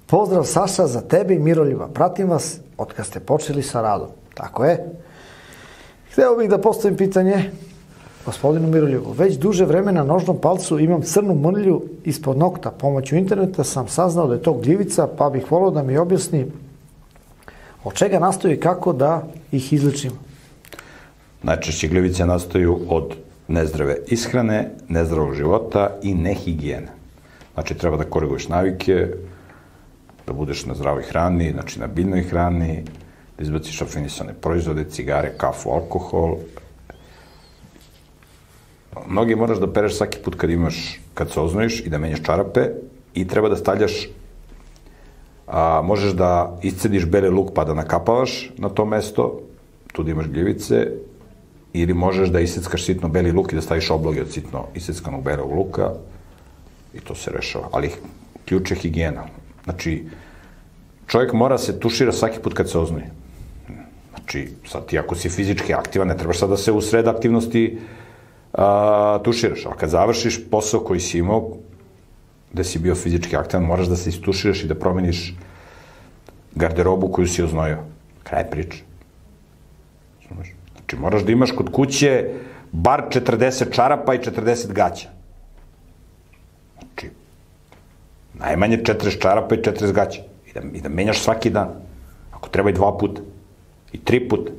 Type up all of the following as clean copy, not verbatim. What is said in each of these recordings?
Pozdrav Saša za tebe i Miroljuba. Pratim vas od kad ste počeli sa radom. Tako je. Hteo bih da postavim pitanje gospodinu Miroljubu. Već duže vreme na nožnom palcu imam crnu mrlju ispod nokta. Pomoću interneta sam saznao da je to gljivica, pa bih volio da mi objasni od čega nastaju i kako da ih izlečimo. Najčešće gljivice nastaju od nezdrave ishrane, nezdravog života i nehigijene. Znači, treba da koriguješ navike, da budeš na zdravoj hrani, znači na biljnoj hrani, da izbaciš rafinisane proizvode, cigare, kafu, alkohol. Noge moraš da pereš svaki put kad se oznojiš i da menjaš čarape i treba da stavljaš, možeš da iscediš beli luk pa da nakapavaš na to mesto, tu da imaš gljivice, ili možeš da iseckaš sitno beli luk i da staviš obloge od sitno iseckanog belog luka i to se rešava. Ali ključ je higijena. Znači, čovjek mora se tušira svaki put kad se oznoji. Znači, sad ti ako si fizički aktivan, ne trebaš sad da se u sred aktivnosti tuširaš. Ali kad završiš posao koji si imao, gde si bio fizički aktivan, moraš da se istuširaš i da promeniš garderobu koju si oznojio. Kraj priče. Znači, moraš da imaš kod kuće bar 40 čarapa i 40 gaća. Znači, najmanje 40 čarapa i 40 gaća. I da menjaš svaki dan. Ako treba i 2 puta. I 3 puta.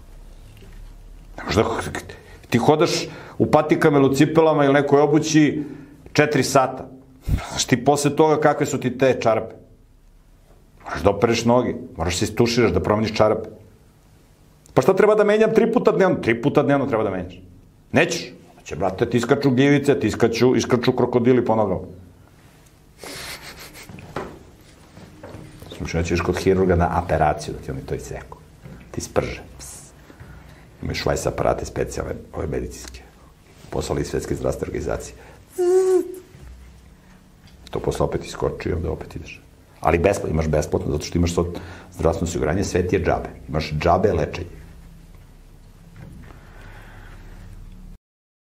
Ti hodaš u patikama ili u cipelama ili nekoj obući 4 sata. Znaš ti posle toga kakve su ti te čarape. Moraš da opereš noge. Moraš se istuširaš da promeniš čarape. Pa šta treba da menjam 3 puta dnevno? 3 puta dnevno treba da menjaš. Nećeš. Znači, brate, ti iskaču gljivice, ti iskaču krokodili po nogama. Smišljeno ćeš kod hirurga na operaciju, da ti oni to iseku. Ti sprže. Imaju švajs aparate specijalne, ove medicinske. Poslali iz Svetske zdravstvene organizacije. To posle opet iskoči i onda opet ideš. Ali imaš besplatno, zato što imaš zdravstveno osiguranje, sve ti je džabe. Imaš džabe lečenje.